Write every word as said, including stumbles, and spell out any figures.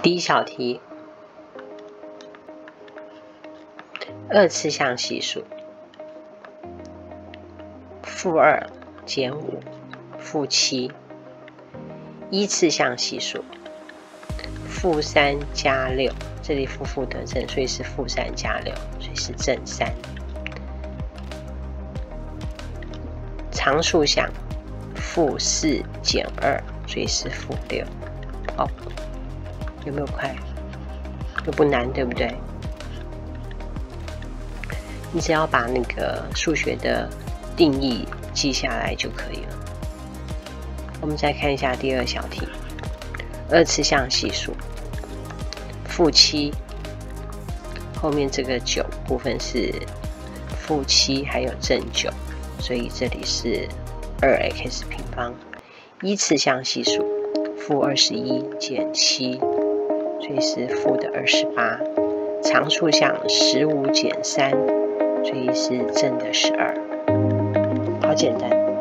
第一小题，二次项系数，负二减五，负七。一次项系数，负三加六，这里负负得正，所以是负三加六，所以是正三。常数项，负四减二，所以是负六。哦，有没有快？又不难，对不对？你只要把那个数学的定义记下来就可以了。我们再看一下第二小题，二次项系数，负七，后面这个九部分是负七还有正九，所以这里是二 x 平方。一次项系数，负二十一减七，所以是负的二十八。常数项十五减三，所以是正的十二。好简单。